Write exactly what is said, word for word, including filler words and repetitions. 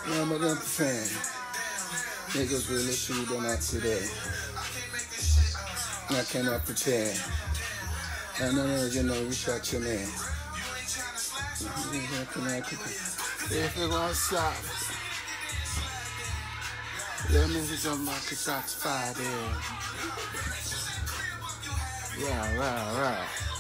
Yeah, I'm gonna pretend. Niggas really see them out today. I cannot pretend. I know you know you shot your man. If you're gonna stop, let me just jump back to shots fired there. Yeah, right, right.